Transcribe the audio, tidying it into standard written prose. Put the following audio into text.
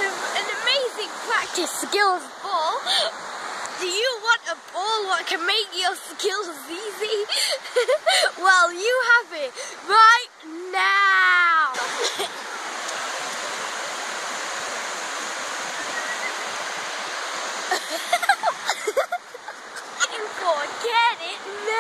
an amazing practice skills ball. Do you want a ball that can make your skills easy? Well, you have it right now. Forget it now.